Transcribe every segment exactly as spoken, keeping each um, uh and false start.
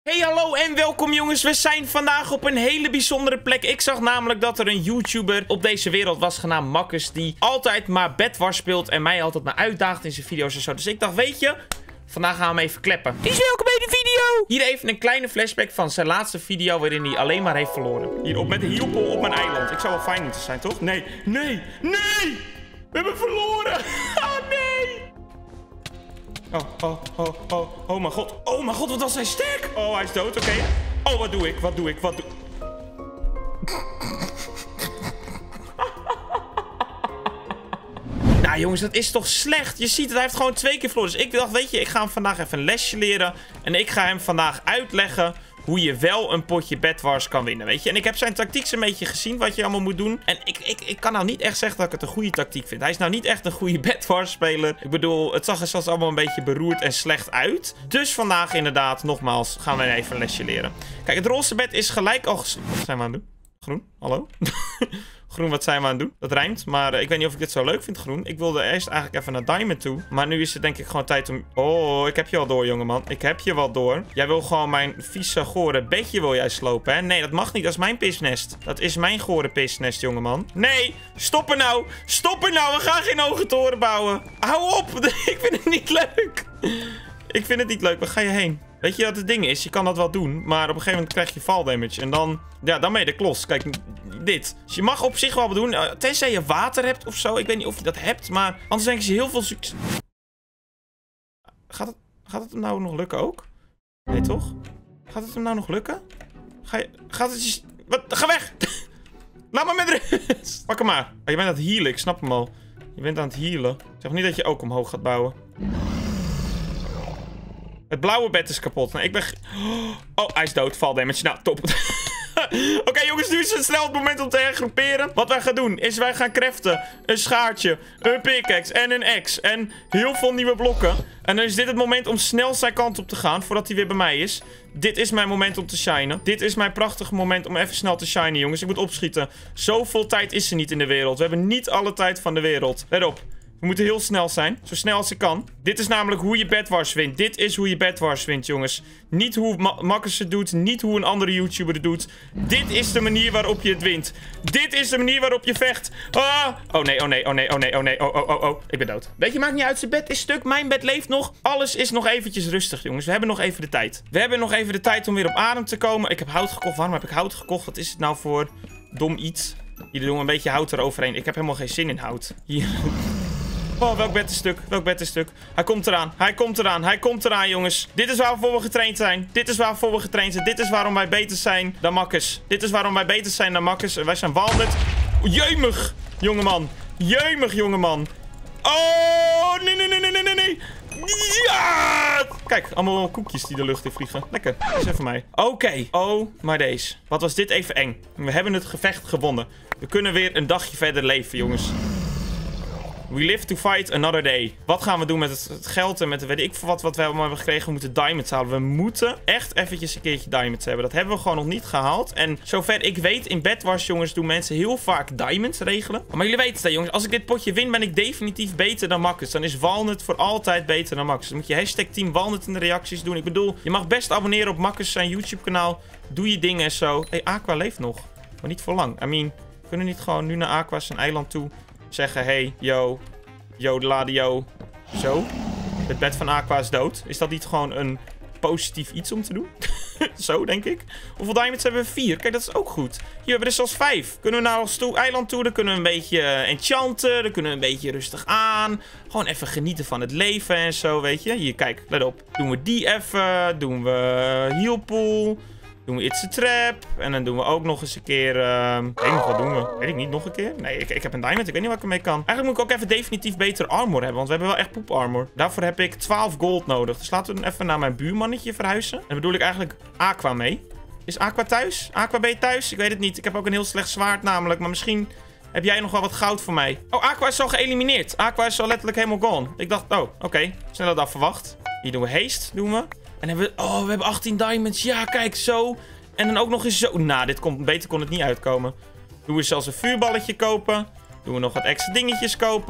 Hey hallo en welkom jongens, we zijn vandaag op een hele bijzondere plek. Ik zag namelijk dat er een YouTuber op deze wereld was genaamd Makkus, die altijd maar Bedwars speelt en mij altijd maar uitdaagt in zijn video's en zo. Dus ik dacht, weet je, vandaag gaan we hem even kleppen. Dus welkom bij de video! Hier even een kleine flashback van zijn laatste video waarin hij alleen maar heeft verloren. Hierop met de hielpol op mijn eiland. Ik zou wel fijn moeten zijn, toch? Nee, nee, nee! We hebben verloren! Oh nee! Oh, oh, oh, oh, oh mijn god. Oh mijn god, wat was hij sterk. Oh, hij is dood, oké. Okay. Oh, wat doe ik, wat doe ik, wat doe... Nou jongens, dat is toch slecht. Je ziet het, hij heeft gewoon twee keer verloren. Dus ik dacht, weet je, ik ga hem vandaag even een lesje leren. En ik ga hem vandaag uitleggen hoe je wel een potje Bedwars kan winnen, weet je. En ik heb zijn tactiek een beetje gezien, wat je allemaal moet doen. En ik, ik, ik kan nou niet echt zeggen dat ik het een goede tactiek vind. Hij is nou niet echt een goede Bedwars speler. Ik bedoel, het zag er zelfs allemaal een beetje beroerd en slecht uit. Dus vandaag inderdaad, nogmaals, gaan we even een lesje leren. Kijk, het roze bed is gelijk al... Wat zijn we aan het doen? Groen, hallo? Groen, wat zijn we aan het doen? Dat rijmt, maar uh, ik weet niet of ik dit zo leuk vind, groen. Ik wilde eerst eigenlijk even naar Diamond toe. Maar nu is het denk ik gewoon tijd om... Oh, ik heb je wel door, jongeman. Ik heb je wel door. Jij wil gewoon mijn vieze, gore bedje wil jij slopen, hè? Nee, dat mag niet. Dat is mijn pisnest. Dat is mijn gore pisnest, jongeman. Nee, stop er nou. Stop er nou. We gaan geen hoge toren bouwen. Hou op. Ik vind het niet leuk. Ik vind het niet leuk. Waar ga je heen? Weet je wat het ding is? Je kan dat wel doen, maar op een gegeven moment krijg je fall damage. En dan, ja, dan ben je de klos. Kijk, dit. Dus je mag op zich wel doen, tenzij je water hebt of zo. Ik weet niet of je dat hebt, maar anders denken ze heel veel succes. Gaat het, gaat het hem nou nog lukken ook? Nee, toch? Gaat het hem nou nog lukken? Ga je, gaat het je... Wat? Ga weg! Laat me met rust! Pak hem maar. Oh, je bent aan het healen, ik snap hem al. Je bent aan het healen. Zeg niet dat je ook omhoog gaat bouwen. Het blauwe bed is kapot. Nou, ik ben... Oh, hij is dood. Fall damage. Nou, top. Oké, okay, jongens, nu is het snel het moment om te hergroeperen. Wat wij gaan doen, is wij gaan craften een schaartje, een pickaxe en een axe. En heel veel nieuwe blokken. En dan is dit het moment om snel zijn kant op te gaan, voordat hij weer bij mij is. Dit is mijn moment om te shinen. Dit is mijn prachtige moment om even snel te shinen, jongens. Ik moet opschieten. Zoveel tijd is er niet in de wereld. We hebben niet alle tijd van de wereld. Let op. We moeten heel snel zijn. Zo snel als ik kan. Dit is namelijk hoe je Bedwars wint. Dit is hoe je Bedwars wint, jongens. Niet hoe Ma Makkus het doet. Niet hoe een andere YouTuber het doet. Dit is de manier waarop je het wint. Dit is de manier waarop je vecht. Ah! Oh nee, oh nee, oh nee, oh nee, oh nee. Oh, oh, oh, oh. Ik ben dood. Weet je, maakt niet uit. Zijn bed is stuk. Mijn bed leeft nog. Alles is nog eventjes rustig, jongens. We hebben nog even de tijd. We hebben nog even de tijd om weer op adem te komen. Ik heb hout gekocht. Waarom heb ik hout gekocht? Wat is het nou voor dom iets? Hier doen we een beetje hout eroverheen. Ik heb helemaal geen zin in hout. Hier... Oh, welk bed is stuk? Welk bed is stuk? Hij komt eraan. Hij komt eraan. Hij komt eraan, jongens. Dit is waarvoor we getraind zijn. Dit is waarvoor we getraind zijn. Dit is waarom wij beter zijn dan Makkus. Dit is waarom wij beter zijn dan Makkus. En wij zijn Walnut. Oh, jeumig, jongeman. Jeumig, jongeman. Oh, nee, nee, nee, nee, nee, nee. Ja! Kijk, allemaal koekjes die de lucht in vliegen. Lekker. Dat is even mij. Oké. Okay. Oh, maar deze. Wat was dit even eng. We hebben het gevecht gewonnen. We kunnen weer een dagje verder leven, jongens. We live to fight another day. Wat gaan we doen met het, het geld en met de weet ik wat, wat we allemaal hebben gekregen? We moeten diamonds halen. We moeten echt eventjes een keertje diamonds hebben. Dat hebben we gewoon nog niet gehaald. En zover ik weet, in Bedwars, jongens, doen mensen heel vaak diamonds regelen. Maar jullie weten het, jongens. Als ik dit potje win, ben ik definitief beter dan Makkus. Dan is Walnut voor altijd beter dan Makkus. Dan moet je hashtag team Walnut in de reacties doen. Ik bedoel, je mag best abonneren op Makkus zijn YouTube kanaal. Doe je dingen en zo. Hé, hey, Aqua leeft nog. Maar niet voor lang. I mean, kunnen we niet gewoon nu naar Aqua zijn eiland toe zeggen, hey, yo, yo, ladio, zo. Het bed van Aqua is dood. Is dat niet gewoon een positief iets om te doen? Zo, denk ik. Hoeveel diamonds hebben we? Vier. Kijk, dat is ook goed. Hier hebben we er zelfs vijf. Kunnen we nou als toe eiland toe, dan kunnen we een beetje uh, enchanten. Dan kunnen we een beetje rustig aan. Gewoon even genieten van het leven en zo, weet je. Hier, kijk, let op. Doen we die even. Doen we healpool. Doen we It's a Trap. En dan doen we ook nog eens een keer... Uh... Ik weet niet, wat doen we? Weet ik niet, nog een keer? Nee, ik, ik heb een diamond. Ik weet niet wat ik ermee kan. Eigenlijk moet ik ook even definitief beter armor hebben. Want we hebben wel echt poep armor. Daarvoor heb ik twaalf gold nodig. Dus laten we dan even naar mijn buurmannetje verhuizen. En dan bedoel ik eigenlijk Aqua mee. Is Aqua thuis? Aqua, ben je thuis? Ik weet het niet. Ik heb ook een heel slecht zwaard namelijk. Maar misschien heb jij nog wel wat goud voor mij. Oh, Aqua is al geëlimineerd. Aqua is al letterlijk helemaal gone. Ik dacht, oh, oké. Okay. Sneller dan verwacht. Hier doen we haste, doen we. En hebben we... Oh, we hebben achttien diamonds. Ja, kijk, zo. En dan ook nog eens zo... Nou, dit komt... Beter kon het niet uitkomen. Doen we zelfs een vuurballetje kopen. Doen we nog wat extra dingetjes kopen.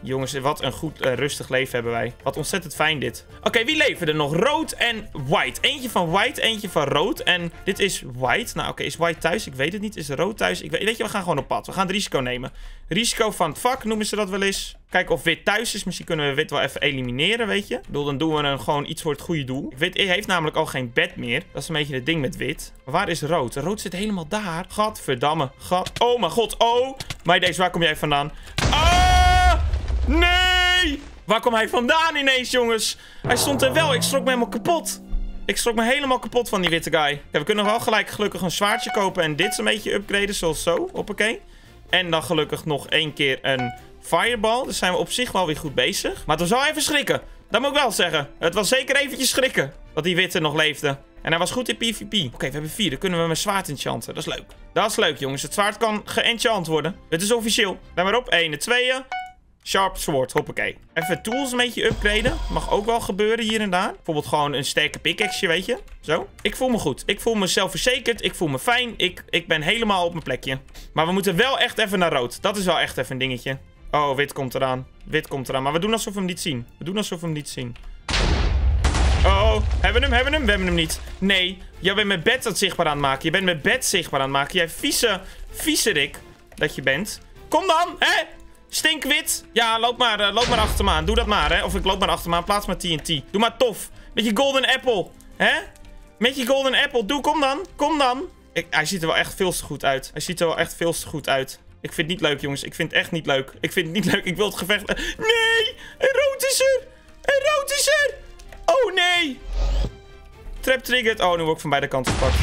Jongens, wat een goed uh, rustig leven hebben wij. Wat ontzettend fijn dit. Oké, okay, wie leven er nog? Rood en white. Eentje van white, eentje van rood. En dit is white. Nou, oké, okay, is white thuis? Ik weet het niet. Is rood thuis? Ik weet, weet je, we gaan gewoon op pad. We gaan het risico nemen. Risico van het vak noemen ze dat wel eens. Kijken of wit thuis is. Misschien kunnen we wit wel even elimineren, weet je. Ik bedoel, dan doen we een, gewoon iets voor het goede doel. Wit heeft namelijk al geen bed meer. Dat is een beetje het ding met wit. Maar waar is rood? Rood zit helemaal daar. Gadverdamme. Gad. Oh mijn god. Oh. Maar deze, waar kom jij vandaan? Ah! Nee! Waar kwam hij vandaan ineens, jongens? Hij stond er wel. Ik schrok me helemaal kapot. Ik schrok me helemaal kapot van die witte guy. Ja, we kunnen wel gelijk gelukkig een zwaardje kopen en dit een beetje upgraden, zoals zo. Hoppakee. En dan gelukkig nog één keer een fireball. Dus zijn we op zich wel weer goed bezig. Maar het was wel even schrikken. Dat moet ik wel zeggen. Het was zeker eventjes schrikken dat die witte nog leefde. En hij was goed in PvP. Oké, okay, we hebben vier. Dan kunnen we mijn zwaard enchanten. Dat is leuk. Dat is leuk, jongens. Het zwaard kan geenchant worden. Het is officieel. Let maar op. Eén, tweeën. Sharp sword. Hoppakee. Even tools een beetje upgraden. Mag ook wel gebeuren hier en daar. Bijvoorbeeld gewoon een sterke pickaxe, weet je. Zo. Ik voel me goed. Ik voel me zelfverzekerd. Ik voel me fijn. Ik, ik ben helemaal op mijn plekje. Maar we moeten wel echt even naar rood. Dat is wel echt even een dingetje. Oh, wit komt eraan. Wit komt eraan. Maar we doen alsof we hem niet zien. We doen alsof we hem niet zien. Oh, hebben we hem? Hebben we hem? We hebben hem niet. Nee. Jij bent mijn bed het zichtbaar aan het maken. Je bent mijn bed zichtbaar aan het maken. Jij vieze, viezerik dat je bent. Kom dan, hè? Stinkwit. Ja, loop maar, uh, loop maar achter me aan. Doe dat maar, hè. Of ik loop maar achter me aan. Plaats maar T N T. Doe maar tof. Met je golden apple. Hè? Met je golden apple. Doe, kom dan. Kom dan. Ik, hij ziet er wel echt veel te goed uit. Hij ziet er wel echt veel te goed uit. Ik vind het niet leuk, jongens. Ik vind het echt niet leuk. Ik vind het niet leuk. Ik wil het gevecht... Nee! Een rood is er! Een rood is er! Oh, nee! Trap triggered. Oh, nu word ik van beide kanten gepakt.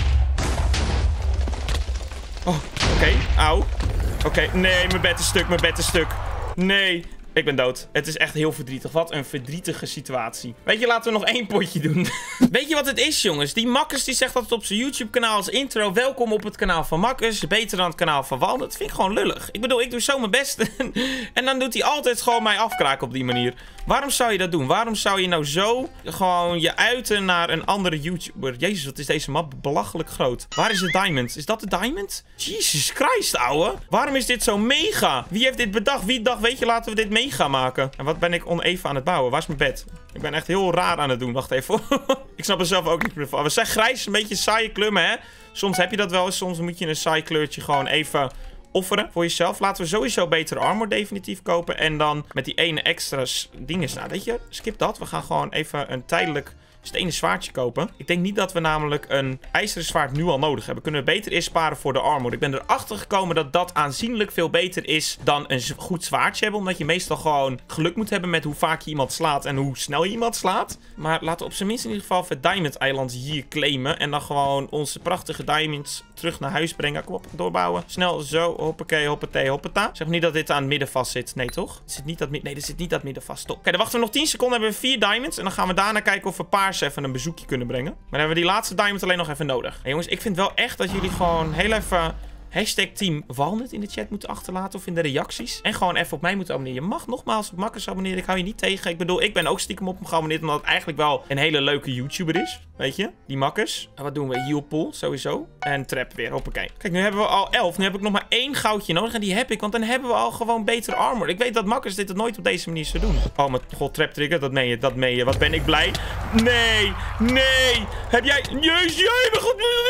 Oh, oké. Okay. Auw. Oké, okay. Nee, mijn bed is stuk, mijn bed is stuk. Nee, ik ben dood. Het is echt heel verdrietig. Wat een verdrietige situatie. Weet je, laten we nog één potje doen. Weet je wat het is, jongens? Die Makkers die zegt altijd op zijn YouTube-kanaal als intro... Welkom op het kanaal van Makkers. Beter dan het kanaal van Wal. Dat vind ik gewoon lullig. Ik bedoel, ik doe zo mijn best. En dan doet hij altijd gewoon mij afkraken op die manier. Waarom zou je dat doen? Waarom zou je nou zo gewoon je uiten naar een andere YouTuber? Jezus, wat is deze map belachelijk groot. Waar is de diamond? Is dat de diamond? Jesus Christ, ouwe. Waarom is dit zo mega? Wie heeft dit bedacht? Wie dacht, weet je, laten we dit mega maken? En wat ben ik oneven aan het bouwen? Waar is mijn bed? Ik ben echt heel raar aan het doen. Wacht even. Ik snap er zelf ook niet meer van. We zijn grijs, een beetje saaie kleur, hè? Soms heb je dat wel eens. Soms moet je een saai kleurtje gewoon even... offeren voor jezelf. Laten we sowieso betere armor definitief kopen. En dan met die ene extra dinges. Nou, weet je, skip dat. We gaan gewoon even een tijdelijk stenen zwaardje kopen. Ik denk niet dat we namelijk een ijzeren zwaard nu al nodig hebben. Kunnen we beter eerst sparen voor de armor. Ik ben erachter gekomen dat dat aanzienlijk veel beter is dan een goed zwaardje hebben. Omdat je meestal gewoon geluk moet hebben met hoe vaak je iemand slaat en hoe snel je iemand slaat. Maar laten we op zijn minst in ieder geval het Diamond Eiland hier claimen. En dan gewoon onze prachtige diamonds terug naar huis brengen. Kom op, doorbouwen. Snel, zo. Hoppakee, hoppatee, hoppata. Zeg niet dat dit aan het midden vast zit. Nee, toch? Het zit niet aan het midden. Nee, dit zit niet aan het midden vast. Stop. Oké, dan wachten we nog tien seconden. Hebben we vier diamonds. En dan gaan we daarna kijken of we paars even een bezoekje kunnen brengen. Maar dan hebben we die laatste diamond alleen nog even nodig. Hey, jongens, ik vind wel echt dat jullie gewoon heel even... Hashtag Team Walnut in de chat moeten achterlaten of in de reacties. En gewoon even op mij moeten abonneren. Je mag nogmaals op Makkers abonneren. Ik hou je niet tegen. Ik bedoel, ik ben ook stiekem op hem geabonneerd. Omdat het eigenlijk wel een hele leuke YouTuber is. Weet je? Die Makkers. En wat doen we? Healpool, sowieso. En trap weer. Hoppakee. Kijk, nu hebben we al elf. Nu heb ik nog maar één goudje nodig. En die heb ik. Want dan hebben we al gewoon betere armor. Ik weet dat Makkers dit het nooit op deze manier zou doen. Oh, mijn god, trap trigger. Dat meen je. Dat meen je. Wat ben ik blij. Nee. Nee. Heb jij... Jezus, jij. Mijn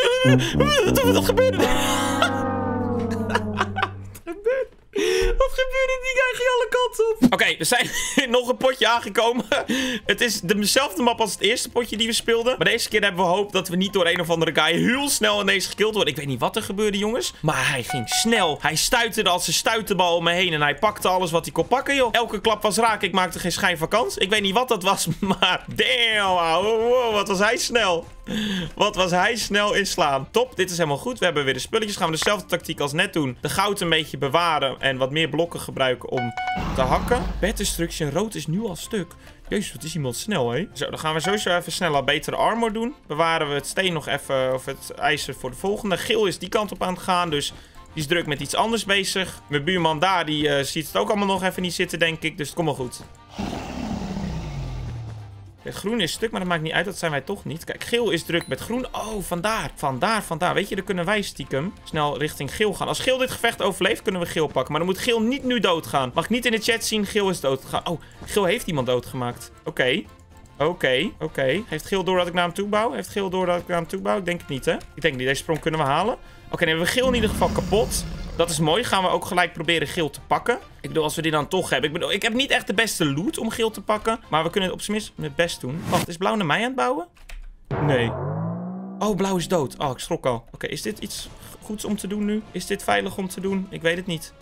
god. Wat gebeurde er? Wat gebeurde? Die guy ging alle kanten op. Oké, okay, we zijn nog een potje aangekomen. Het is dezelfde map als het eerste potje die we speelden. Maar deze keer hebben we hoop dat we niet door een of andere guy heel snel ineens gekilld worden. Ik weet niet wat er gebeurde, jongens. Maar hij ging snel. Hij stuiterde als een stuiterbal om me heen. En hij pakte alles wat hij kon pakken, joh. Elke klap was raak. Ik maakte geen schijn van kans. Ik weet niet wat dat was, maar... Damn, wow, wow, wat was hij snel. Wat was hij snel in slaan. Top, dit is helemaal goed. We hebben weer de spulletjes. Gaan we dezelfde tactiek als net doen. De goud een beetje bewaren. En wat meer blokken gebruiken om te hakken. Bed destruction. Rood is nu al stuk. Jezus, wat is iemand snel, hè? Zo, dan gaan we sowieso even sneller betere armor doen. Bewaren we het steen nog even, of het ijzer voor de volgende. Geel is die kant op aan het gaan, dus... Die is druk met iets anders bezig. Mijn buurman daar, die uh, ziet het ook allemaal nog even niet zitten, denk ik. Dus het komt wel goed. Het groen is stuk, maar dat maakt niet uit. Dat zijn wij toch niet. Kijk, geel is druk met groen. Oh, vandaar. Vandaar, vandaar. Weet je, dan kunnen wij stiekem snel richting geel gaan. Als geel dit gevecht overleeft, kunnen we geel pakken. Maar dan moet geel niet nu doodgaan. Mag ik niet in de chat zien, geel is doodgegaan. Oh, geel heeft iemand doodgemaakt. Oké. Okay. Oké, okay, oké. Okay. Heeft geel door dat ik naar hem toe bouw? Heeft geel door dat ik naar hem toe bouw? Ik denk het niet, hè? Ik denk niet. Deze sprong kunnen we halen. Oké, okay, dan hebben we geel in ieder geval kapot. Dat is mooi. Gaan we ook gelijk proberen geel te pakken. Ik bedoel, als we dit dan toch hebben. Ik bedoel, ik heb niet echt de beste loot om geel te pakken. Maar we kunnen het op zijn minst het best doen. Wacht, is blauw naar mij aan het bouwen? Nee. Oh, blauw is dood. Oh, ik schrok al. Oké, okay, is dit iets goeds om te doen nu? Is dit veilig om te doen? Ik weet het niet.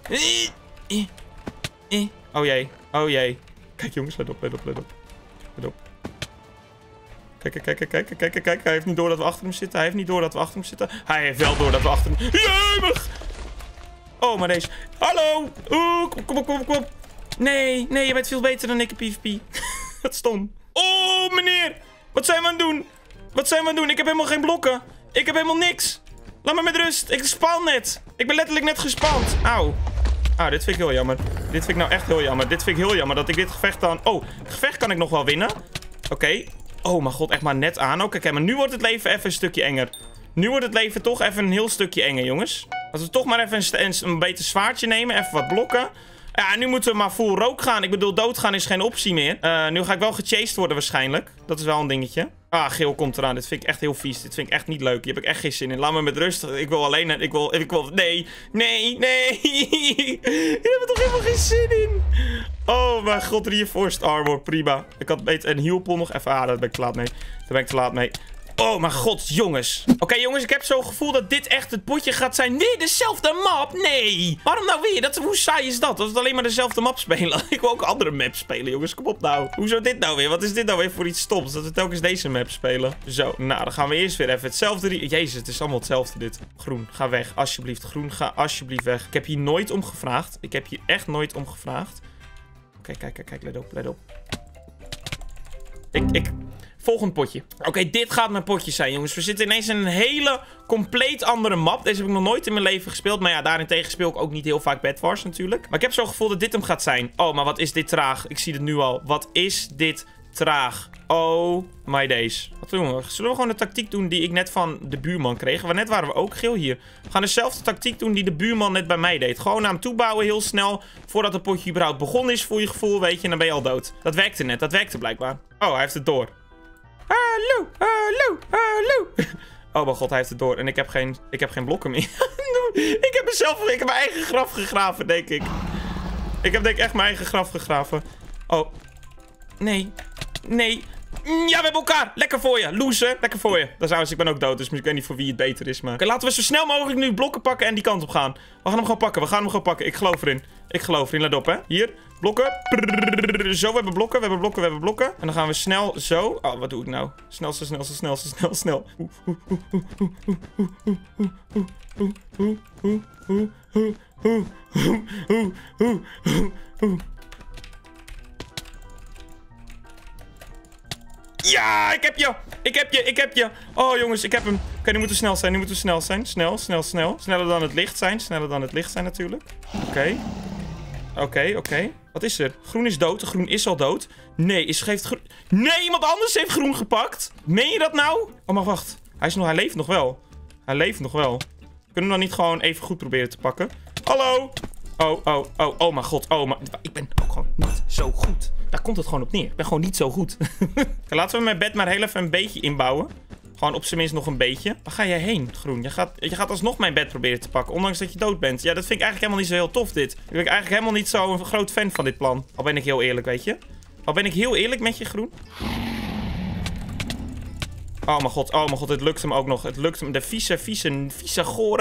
Oh jee. Oh jee. Kijk jongens, let op, let op, let op. Let op. Kijk, kijk, kijk, kijk, kijk, kijk, kijk. Hij heeft niet door dat we achter hem zitten. Hij heeft niet door dat we achter hem zitten. Hij heeft wel door dat we achter hem... Jemig! Oh, maar deze... Hallo! Oeh, kom, kom op, kom op, kom op. Nee, nee, je bent veel beter dan ik in PvP. Wat stom. Oh, meneer! Wat zijn we aan het doen? Wat zijn we aan het doen? Ik heb helemaal geen blokken. Ik heb helemaal niks. Laat me met rust. Ik spawn net. Ik ben letterlijk net gespawnd. Auw. Ah, dit vind ik heel jammer. Dit vind ik nou echt heel jammer. Dit vind ik heel jammer dat ik dit gevecht dan... Oh, het gevecht kan ik nog wel winnen. Oké. Okay. Oh, mijn god, echt maar net aan. Oké, okay, maar nu wordt het leven even een stukje enger. Nu wordt het leven toch even een heel stukje enger, jongens. Als we toch maar even een, een, een beter zwaardje nemen. Even wat blokken. Ja, nu moeten we maar full rook gaan. Ik bedoel, doodgaan is geen optie meer. Uh, nu ga ik wel gechased worden waarschijnlijk. Dat is wel een dingetje. Ah, geel komt eraan. Dit vind ik echt heel vies. Dit vind ik echt niet leuk. Hier heb ik echt geen zin in. Laat me met rust. Ik wil alleen... Ik wil... Ik wil... Nee. Nee. Nee. Hier hebben we toch helemaal geen zin in. Oh mijn god. Reinforced armor. Prima. Ik had beter een healpool nog even... Ah, daar ben ik te laat mee. Daar ben ik te laat mee. Oh mijn god, jongens. Oké, okay, jongens, ik heb zo'n gevoel dat dit echt het potje gaat zijn. Weer dezelfde map? Nee. Waarom nou weer? Dat, hoe saai is dat? Dat we alleen maar dezelfde map spelen. Ik wil ook andere maps spelen, jongens. Kom op nou. Hoezo dit nou weer? Wat is dit nou weer voor iets stoms? Dat we telkens deze map spelen. Zo, nou, dan gaan we eerst weer even hetzelfde... Jezus, het is allemaal hetzelfde dit. Groen, ga weg. Alsjeblieft. Groen, ga alsjeblieft weg. Ik heb hier nooit om gevraagd. Ik heb hier echt nooit om gevraagd. Oké, okay, kijk, kijk, kijk. Let op, let op. Ik, ik... Volgend potje. Oké, okay, dit gaat mijn potje zijn, jongens. We zitten ineens in een hele compleet andere map. Deze heb ik nog nooit in mijn leven gespeeld. Maar ja, daarentegen speel ik ook niet heel vaak Bed Wars natuurlijk. Maar ik heb zo'n gevoel dat dit hem gaat zijn. Oh, maar wat is dit traag. Ik zie het nu al. Wat is dit traag. Oh my days. Wat doen we? Zullen we gewoon de tactiek doen die ik net van de buurman kreeg? Want net waren we ook geel hier. We gaan dezelfde tactiek doen die de buurman net bij mij deed. Gewoon naar hem toe bouwen heel snel. Voordat het potje überhaupt begonnen is voor je gevoel, weet je. En dan ben je al dood. Dat werkte net. Dat werkte blijkbaar. Oh, hij heeft het door. Hallo, hallo, hallo. Oh mijn god, hij heeft het door. En ik heb geen, ik heb geen blokken meer. ik heb mezelf, ik heb mijn eigen graf gegraven, denk ik. Ik heb denk ik echt mijn eigen graf gegraven. Oh. Nee. Nee. Ja, we hebben elkaar. Lekker voor je. Loser. Lekker voor je. Dat is, ik ben ook dood, dus ik weet niet voor wie het beter is. Maar... Oké, laten we zo snel mogelijk nu blokken pakken en die kant op gaan. We gaan hem gewoon pakken. We gaan hem gewoon pakken. Ik geloof erin. Ik geloof erin. Let op, hè. Hier. Blokken. Prrrr. Zo, we hebben blokken. We hebben blokken. We hebben blokken. En dan gaan we snel zo. Oh, wat doe ik nou? Snel, zo snel, zo snel, zo snel, snel. Ja, ik heb je. Ik heb je. Ik heb je. Oh, jongens, ik heb hem. Oké, okay, nu moeten we snel zijn. Nu moeten we snel zijn. Snel, snel, snel. Sneller dan het licht zijn. Sneller dan het licht zijn natuurlijk. Oké. Okay. Oké, okay, oké. Okay. Wat is er? Groen is dood. Groen is al dood. Nee, is geeft groen... Nee, iemand anders heeft groen gepakt. Meen je dat nou? Oh, maar wacht. Hij, is nog... Hij leeft nog wel. Hij leeft nog wel. Kunnen we dan niet gewoon even goed proberen te pakken? Hallo? Oh, oh, oh, oh mijn god. Oh, maar ik ben ook gewoon niet zo goed. Daar komt het gewoon op neer. Ik ben gewoon niet zo goed. Laten we mijn bed maar heel even een beetje inbouwen. Gewoon op zijn minst nog een beetje. Waar ga jij heen, Groen? Je gaat, je gaat alsnog mijn bed proberen te pakken. Ondanks dat je dood bent. Ja, dat vind ik eigenlijk helemaal niet zo heel tof, dit. Ik ben eigenlijk helemaal niet zo een groot fan van dit plan. Al ben ik heel eerlijk, weet je. Al ben ik heel eerlijk met je, Groen. Oh mijn god, oh mijn god. Het lukt hem ook nog. Het lukt hem. De vieze, vieze, vieze gore.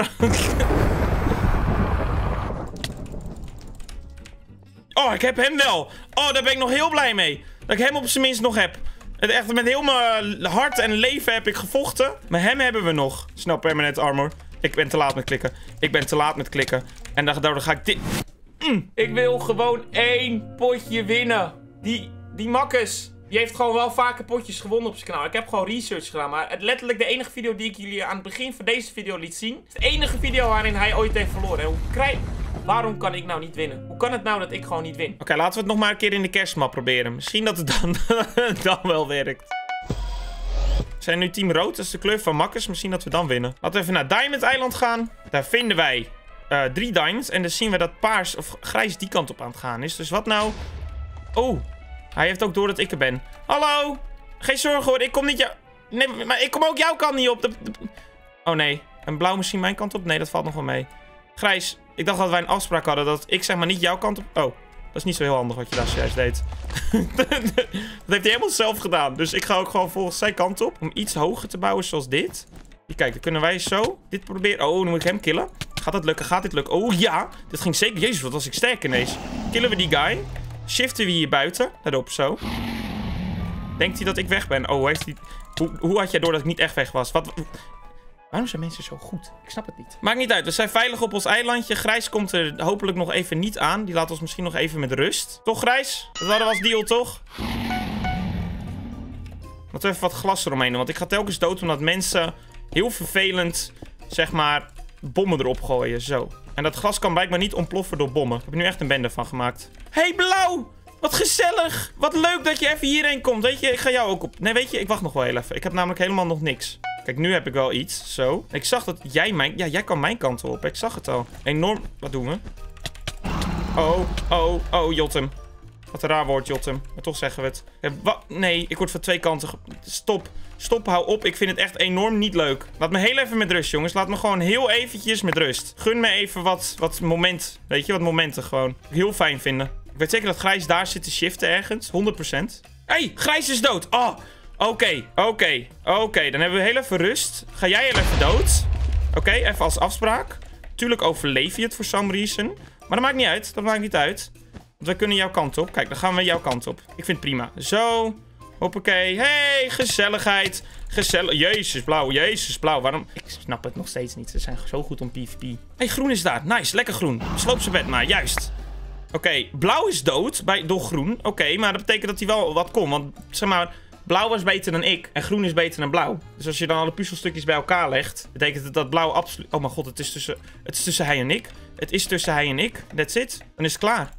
Oh, ik heb hem wel. Oh, daar ben ik nog heel blij mee. Dat ik hem op zijn minst nog heb. Het echt met heel mijn hart en leven heb ik gevochten. Maar hem hebben we nog. Snel permanent armor. Ik ben te laat met klikken. Ik ben te laat met klikken. En daardoor ga ik dit... Mm. Ik wil gewoon één potje winnen. Die, die Makkes, die heeft gewoon wel vaker potjes gewonnen op zijn kanaal. Ik heb gewoon research gedaan. Maar het, letterlijk de enige video die ik jullie aan het begin van deze video liet zien. Is de enige video waarin hij ooit heeft verloren. En hoe krijg... Waarom kan ik nou niet winnen? Hoe kan het nou dat ik gewoon niet win? Oké, okay, laten we het nog maar een keer in de kerstmap proberen. Misschien dat het dan, dan wel werkt. We zijn nu team rood. Dat is de kleur van Makkers. Misschien dat we dan winnen. Laten we even naar Diamond Eiland gaan. Daar vinden wij uh, drie diamonds. En dan zien we dat paars of grijs die kant op aan het gaan is. Dus wat nou? Oh, hij heeft ook door dat ik er ben. Hallo? Geen zorgen hoor. Ik kom niet jou... Nee, maar ik kom ook jouw kant niet op. De... Oh nee. En blauw misschien mijn kant op? Nee, dat valt nog wel mee. Grijs. Ik dacht dat wij een afspraak hadden dat ik zeg maar niet jouw kant op... Oh. Dat is niet zo heel handig wat je daar juist deed. Dat heeft hij helemaal zelf gedaan. Dus ik ga ook gewoon volgens zijn kant op. Om iets hoger te bouwen zoals dit. Hier, kijk, dan kunnen wij zo dit proberen. Oh, nu moet ik hem killen. Gaat dat lukken? Gaat dit lukken? Oh ja, dit ging zeker. Jezus, wat was ik sterk ineens. Killen we die guy. Shiften we hier buiten. Daarop zo. Denkt hij dat ik weg ben? Oh, heeft hij... Hoe, hoe had jij door dat ik niet echt weg was? Wat... Waarom zijn mensen zo goed? Ik snap het niet. Maakt niet uit. We zijn veilig op ons eilandje. Grijs komt er hopelijk nog even niet aan. Die laat ons misschien nog even met rust. Toch, Grijs? Dat hadden we als deal, toch? Laten we even wat glas eromheen doen. Want ik ga telkens dood omdat mensen heel vervelend, zeg maar, bommen erop gooien. Zo. En dat glas kan blijkbaar niet ontploffen door bommen. Ik heb er nu echt een bende van gemaakt. Hey, blauw! Wat gezellig! Wat leuk dat je even hierheen komt. Weet je, ik ga jou ook op... Nee, weet je, ik wacht nog wel heel even. Ik heb namelijk helemaal nog niks. Kijk, nu heb ik wel iets. Zo. Ik zag dat jij mijn... Ja, jij kan mijn kant op. Ik zag het al. Enorm... Wat doen we? Oh, oh, oh, Jotem. Wat een raar woord, Jotem. Maar toch zeggen we het. Ja, wat? Nee, ik word van twee kanten... Stop. Stop, hou op. Ik vind het echt enorm niet leuk. Laat me heel even met rust, jongens. Laat me gewoon heel eventjes met rust. Gun me even wat, wat moment. Weet je, wat momenten gewoon. Heel fijn vinden. Ik weet zeker dat Grijs daar zit te shiften ergens. honderd procent. Hé, hey, Grijs is dood. Oh, oké, okay, oké, okay, oké. Okay. Dan hebben we heel even rust. Ga jij heel even dood? Oké, okay, even als afspraak. Tuurlijk overleef je het voor some reason. Maar dat maakt niet uit. Dat maakt niet uit. Want we kunnen jouw kant op. Kijk, dan gaan we jouw kant op. Ik vind het prima. Zo. Hoppakee. Hey, gezelligheid. Gezellig. Jezus, blauw. Jezus, blauw. Waarom? Ik snap het nog steeds niet. Ze zijn zo goed om PvP. Hé, hey, groen is daar. Nice, lekker groen. Sloop zijn bed maar. Juist. Oké, okay, blauw is dood bij, door groen. Oké, okay, maar dat betekent dat hij wel wat kon. Want, zeg maar, blauw was beter dan ik. En groen is beter dan blauw. Dus als je dan alle puzzelstukjes bij elkaar legt, betekent het dat blauw absoluut... Oh mijn god, het is tussen, het is tussen hij en ik. Het is tussen hij en ik. That's it. Dan is het klaar.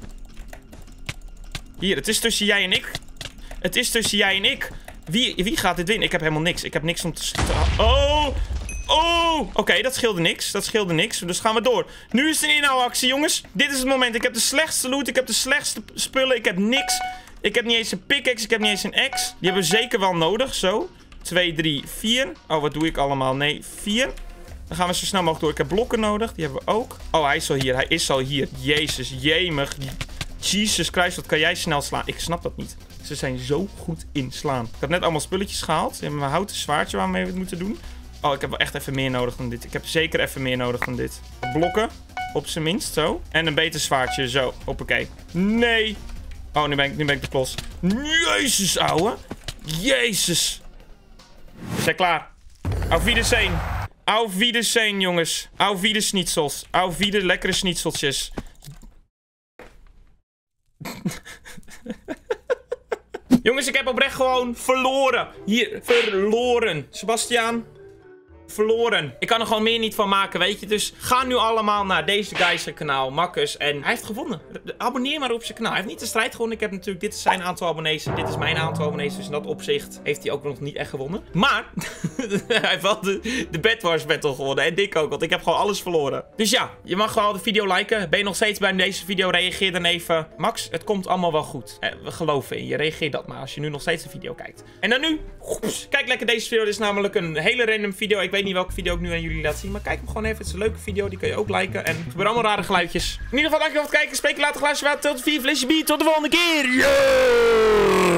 Hier, het is tussen jij en ik. Het is tussen jij en ik. Wie, wie gaat dit winnen? Ik heb helemaal niks. Ik heb niks om te... Oh! Oh! Oké, okay, dat scheelde niks. Dat scheelde niks. Dus gaan we door. Nu is het een inhouwactie, jongens. Dit is het moment. Ik heb de slechtste loot. Ik heb de slechtste spullen. Ik heb niks. Ik heb niet eens een pickaxe. Ik heb niet eens een axe. Die hebben we zeker wel nodig. Zo. twee, drie, vier. Oh, wat doe ik allemaal? Nee, vier. Dan gaan we zo snel mogelijk door. Ik heb blokken nodig. Die hebben we ook. Oh, hij is al hier. Hij is al hier. Jezus, jemig. Jesus Christ, wat kan jij snel slaan? Ik snap dat niet. Ze zijn zo goed in slaan. Ik heb net allemaal spulletjes gehaald. We hebben mijn houten zwaardje waarmee we het moeten doen. Oh, ik heb wel echt even meer nodig dan dit. Ik heb zeker even meer nodig dan dit. Blokken. Op zijn minst, zo. En een beter zwaardje, zo. Hoppakee. Nee. Oh, nu ben ik, nu ben ik de klos. Jezus, ouwe. Jezus. We zijn klaar. Auf Wiedersehen. Auf Wiedersehen, jongens. Auf Wiedersnitzels. Auf Wieder lekkere schnitzeltjes. Jongens, ik heb oprecht gewoon verloren. Hier, verloren. Sebastiaan. Verloren. Ik kan er gewoon meer niet van maken, weet je. Dus ga nu allemaal naar deze guy's kanaal, Makkers. En hij heeft gewonnen. Abonneer maar op zijn kanaal. Hij heeft niet de strijd gewonnen. Ik heb natuurlijk, dit is zijn aantal abonnees en dit is mijn aantal abonnees. Dus in dat opzicht heeft hij ook nog niet echt gewonnen. Maar, hij heeft wel de, de Bed Wars battle gewonnen. En Dick ook, want ik heb gewoon alles verloren. Dus ja, je mag wel de video liken. Ben je nog steeds bij deze video, reageer dan even. Max, het komt allemaal wel goed. Eh, we geloven in je. Reageer dat maar als je nu nog steeds de video kijkt. En dan nu, oeps, kijk lekker deze video. Dit is namelijk een hele random video. Ik weet niet welke video ik nu aan jullie laat zien. Maar kijk hem gewoon even. Het is een leuke video. Die kun je ook liken. En er gebeuren allemaal rare geluidjes. In ieder geval, dankjewel voor het kijken. Spreek later, glaasje water. Tot de vier flesje bier. Tot de volgende keer. Yo!